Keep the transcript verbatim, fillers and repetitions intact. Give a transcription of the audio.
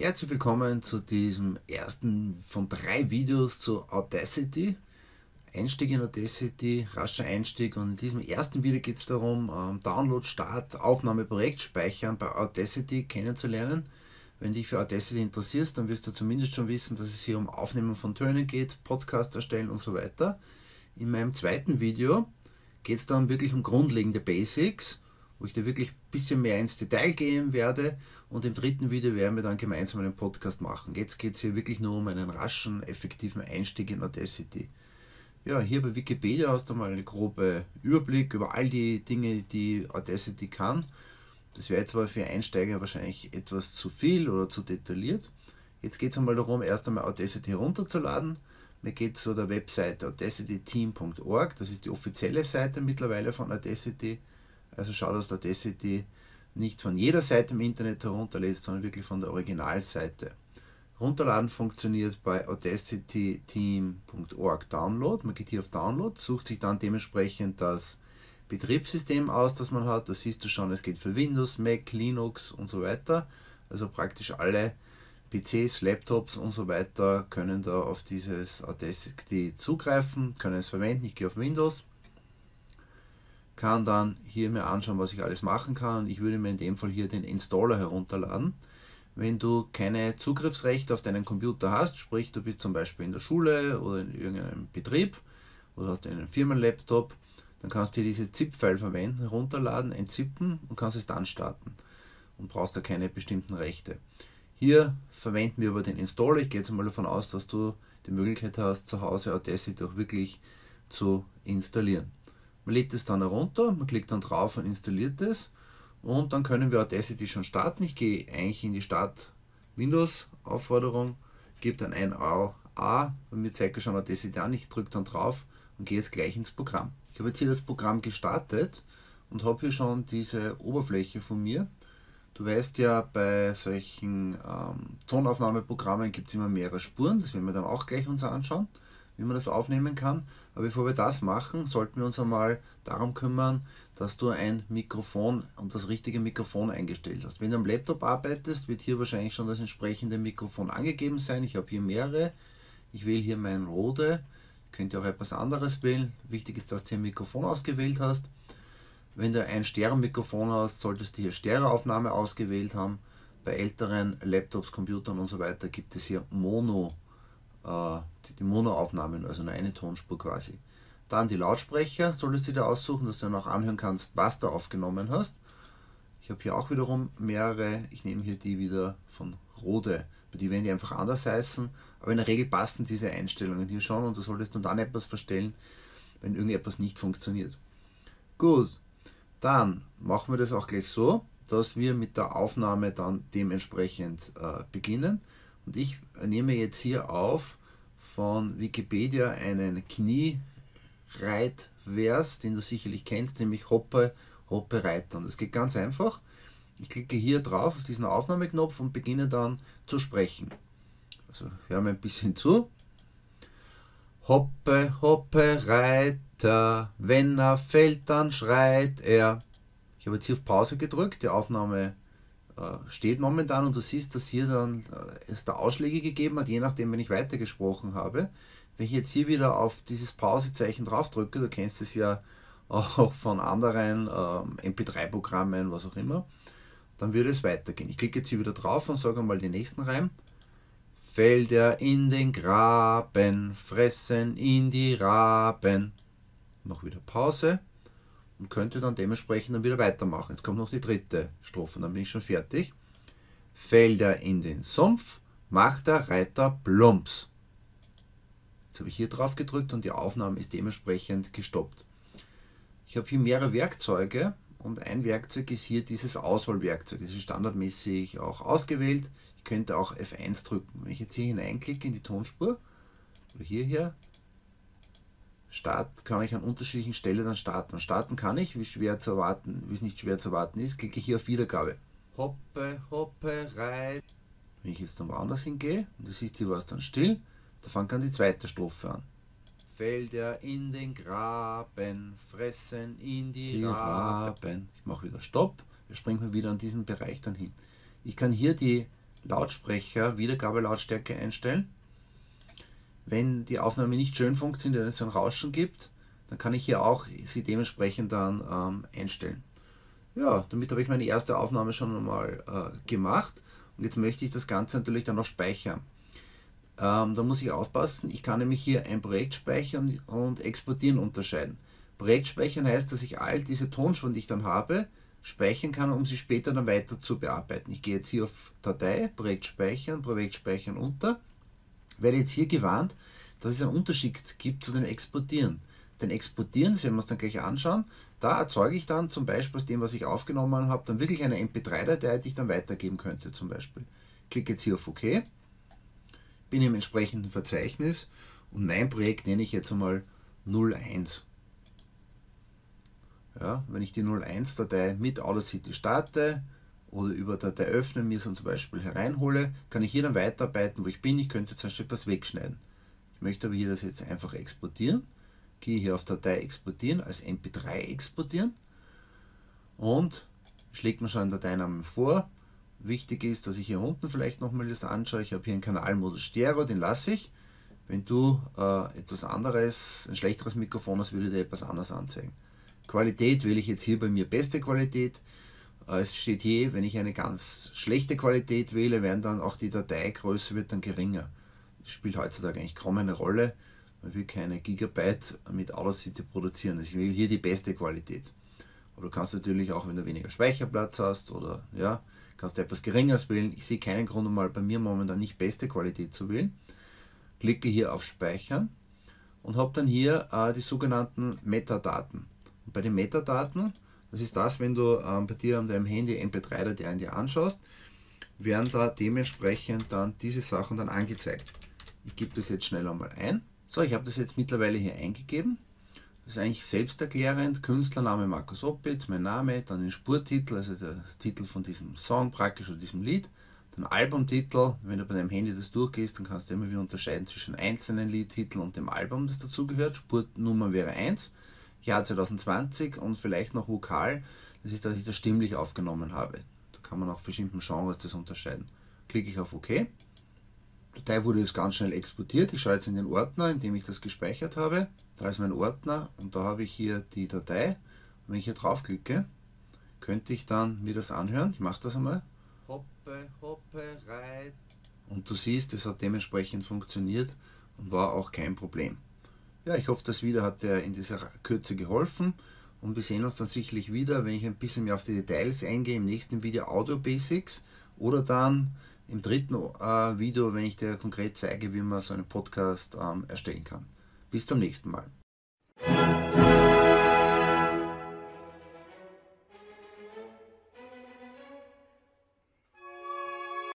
Herzlich willkommen zu diesem ersten von drei Videos zu Audacity. Einstieg in Audacity, rascher Einstieg, und in diesem ersten Video geht es darum, ähm, Download, Start, Aufnahme, Projekt speichern bei Audacity kennenzulernen. Wenn dich für Audacity interessierst, dann wirst du zumindest schon wissen, dass es hier um Aufnehmen von Tönen geht, Podcast erstellen und so weiter. In meinem zweiten Video geht es dann wirklich um grundlegende Basics, wo ich dir wirklich ein bisschen mehr ins Detail gehen werde, und im dritten Video werden wir dann gemeinsam einen Podcast machen. Jetzt geht es hier wirklich nur um einen raschen, effektiven Einstieg in Audacity. Ja, hier bei Wikipedia hast du mal einen groben Überblick über all die Dinge, die Audacity kann. Das wäre jetzt aber für Einsteiger wahrscheinlich etwas zu viel oder zu detailliert. Jetzt geht es einmal darum, erst einmal Audacity herunterzuladen. Mir geht zu der Webseite audacity team punkt org, das ist die offizielle Seite mittlerweile von Audacity. Also schau, dass du Audacity nicht von jeder Seite im Internet herunterlädst, sondern wirklich von der Originalseite. Runterladen funktioniert bei audacity team punkt org Download. Man geht hier auf Download, sucht sich dann dementsprechend das Betriebssystem aus, das man hat. Da siehst du schon, es geht für Windows, Mac, Linux und so weiter. Also praktisch alle P Cs, Laptops und so weiter können da auf dieses Audacity zugreifen, können es verwenden. Ich gehe auf Windows, kann dann hier mir anschauen, was ich alles machen kann, und ich würde mir in dem Fall hier den Installer herunterladen. Wenn du keine Zugriffsrechte auf deinen Computer hast, sprich du bist zum Beispiel in der Schule oder in irgendeinem Betrieb oder hast einen Firmenlaptop, dann kannst du hier diese ZIP-File verwenden, herunterladen, entzippen und kannst es dann starten und brauchst da keine bestimmten Rechte. Hier verwenden wir aber den Installer. Ich gehe jetzt mal davon aus, dass du die Möglichkeit hast, zu Hause Audacity auch wirklich zu installieren. Man lädt es dann herunter, man klickt dann drauf und installiert es, und dann können wir Audacity schon starten. Ich gehe eigentlich in die Start Windows Aufforderung, gebe dann ein A, A, bei mir zeigt er schon Audacity an, ich drücke dann drauf und gehe jetzt gleich ins Programm. Ich habe jetzt hier das Programm gestartet und habe hier schon diese Oberfläche von mir. Du weißt ja, bei solchen ähm, Tonaufnahmeprogrammen gibt es immer mehrere Spuren, das werden wir dann auch gleich uns anschauen, wie man das aufnehmen kann. Aber bevor wir das machen, sollten wir uns einmal darum kümmern, dass du ein Mikrofon und das richtige Mikrofon eingestellt hast. Wenn du am Laptop arbeitest, wird hier wahrscheinlich schon das entsprechende Mikrofon angegeben sein. Ich habe hier mehrere. Ich wähle hier mein Rode. Könnt ihr auch etwas anderes wählen. Wichtig ist, dass du hier ein Mikrofon ausgewählt hast. Wenn du ein Stereo-Mikrofon hast, solltest du hier Stereoaufnahme ausgewählt haben. Bei älteren Laptops, Computern und so weiter gibt es hier Mono, äh, die Monoaufnahmen, also nur eine Tonspur quasi. Dann die Lautsprecher solltest du dir aussuchen, dass du dann auch anhören kannst, was du aufgenommen hast. Ich habe hier auch wiederum mehrere. Ich nehme hier die wieder von Rode. Bei die werden die einfach anders heißen, aber in der Regel passen diese Einstellungen hier schon, und du solltest nur dann etwas verstellen, wenn irgendetwas nicht funktioniert. Gut, dann machen wir das auch gleich so, dass wir mit der Aufnahme dann dementsprechend äh, beginnen. Und ich nehme jetzt hier auf von Wikipedia einen Knie-Reit-Vers, den du sicherlich kennst, nämlich Hoppe, Hoppe, Reiter. Und das geht ganz einfach. Ich klicke hier drauf auf diesen Aufnahmeknopf und beginne dann zu sprechen. Also hören wir ein bisschen zu. Hoppe, Hoppe, Reiter, wenn er fällt, dann schreit er. Ich habe jetzt hier auf Pause gedrückt, die Aufnahme äh, steht momentan, und du siehst, dass hier dann äh, es da Ausschläge gegeben hat, je nachdem, wenn ich weitergesprochen habe. Wenn ich jetzt hier wieder auf dieses Pausezeichen drauf drücke, du kennst es ja auch von anderen ähm, M P drei Programmen, was auch immer, dann würde es weitergehen. Ich klicke jetzt hier wieder drauf und sage mal den nächsten Reim. Fällt er in den Graben, fressen ihn die Raben. Noch wieder Pause und könnte dann dementsprechend dann wieder weitermachen. Jetzt kommt noch die dritte Strophe und dann bin ich schon fertig. Fällt er in den Sumpf, macht der Reiter Plumps. Jetzt habe ich hier drauf gedrückt und die Aufnahme ist dementsprechend gestoppt. Ich habe hier mehrere Werkzeuge, und ein Werkzeug ist hier dieses Auswahlwerkzeug. Das ist standardmäßig auch ausgewählt. Ich könnte auch F eins drücken. Wenn ich jetzt hier hineinklicke in die Tonspur, oder hierher, Start, kann ich an unterschiedlichen Stellen dann starten. Und starten kann ich, wie schwer zu erwarten, wie es nicht schwer zu erwarten ist, klicke ich hier auf Wiedergabe. Hoppe, hoppe, reit. Wenn ich jetzt dann woanders hingehe, und du siehst, hier war es dann still, da fängt dann die zweite Strophe an. Fällt er in den Graben, fressen ihn die, die Raben. Ich mache wieder Stopp, wir springen wieder an diesen Bereich dann hin. Ich kann hier die Lautsprecher Wiedergabelautstärke einstellen. Wenn die Aufnahme nicht schön funktioniert, wenn es so ein Rauschen gibt, dann kann ich hier auch sie dementsprechend dann ähm, einstellen. Ja, damit habe ich meine erste Aufnahme schon einmal äh, gemacht und jetzt möchte ich das Ganze natürlich dann noch speichern. Ähm, da muss ich aufpassen, ich kann nämlich hier ein Projekt speichern und exportieren unterscheiden. Projekt speichern heißt, dass ich all diese Tonspuren, die ich dann habe, speichern kann, um sie später dann weiter zu bearbeiten. Ich gehe jetzt hier auf Datei, Projekt speichern, Projekt speichern unter, werde jetzt hier gewarnt, dass es einen Unterschied gibt zu dem Exportieren. Den Exportieren, das werden wir uns dann gleich anschauen, da erzeuge ich dann zum Beispiel aus dem, was ich aufgenommen habe, dann wirklich eine M P drei Datei, die ich dann weitergeben könnte zum Beispiel. Klicke jetzt hier auf OK, bin im entsprechenden Verzeichnis und mein Projekt nenne ich jetzt einmal null eins. Ja, wenn ich die null eins Datei mit Audacity starte oder über Datei öffnen, mir so zum Beispiel hereinhole, kann ich hier dann weiterarbeiten, wo ich bin. Ich könnte zum Beispiel etwas wegschneiden. Ich möchte aber hier das jetzt einfach exportieren. Gehe hier auf Datei exportieren, als M P drei exportieren und schlägt mir schon einen Dateinamen vor. Wichtig ist, dass ich hier unten vielleicht nochmal das anschaue. Ich habe hier einen Kanalmodus Stereo, den lasse ich. Wenn du äh, etwas anderes, ein schlechteres Mikrofon hast, würde dir etwas anderes anzeigen. Qualität wähle ich jetzt hier bei mir beste Qualität. Äh, es steht hier, wenn ich eine ganz schlechte Qualität wähle, werden dann auch die Dateigröße wird dann geringer. Das spielt heutzutage eigentlich kaum eine Rolle. Man will keine Gigabyte mit Audacity produzieren. Also ich will hier die beste Qualität. Aber du kannst natürlich auch, wenn du weniger Speicherplatz hast oder ja, kannst du etwas Geringeres wählen. Ich sehe keinen Grund, um mal bei mir momentan nicht beste Qualität zu wählen. Klicke hier auf Speichern und habe dann hier äh, die sogenannten Metadaten. Und bei den Metadaten, das ist das, wenn du ähm, bei dir an deinem Handy M P drei Dateien dir anschaust, werden da dementsprechend dann diese Sachen dann angezeigt. Ich gebe das jetzt schnell einmal ein. So, ich habe das jetzt mittlerweile hier eingegeben. Das ist eigentlich selbsterklärend. Künstlername Markus Opitz, mein Name, dann den Spurtitel, also der Titel von diesem Song praktisch oder diesem Lied. Den Albumtitel, wenn du bei deinem Handy das durchgehst, dann kannst du immer wieder unterscheiden zwischen einzelnen Liedtiteln und dem Album, das dazugehört. Spurnummer wäre eins, Jahr zwanzig zwanzig und vielleicht noch Vokal, das ist, dass ich das stimmlich aufgenommen habe. Da kann man auch verschiedenen Genres das unterscheiden. Klicke ich auf OK. Die Datei wurde jetzt ganz schnell exportiert. Ich schaue jetzt in den Ordner, in dem ich das gespeichert habe. Da ist mein Ordner und da habe ich hier die Datei. Und wenn ich hier draufklicke, könnte ich dann mir das anhören. Ich mache das einmal. Hoppe, hoppe, reit. Und du siehst, es hat dementsprechend funktioniert und war auch kein Problem. Ja, ich hoffe, das Video hat dir in dieser Kürze geholfen und wir sehen uns dann sicherlich wieder, wenn ich ein bisschen mehr auf die Details eingehe im nächsten Video Audio Basics oder dann im dritten äh, Video, wenn ich dir konkret zeige, wie man so einen Podcast ähm, erstellen kann. Bis zum nächsten Mal.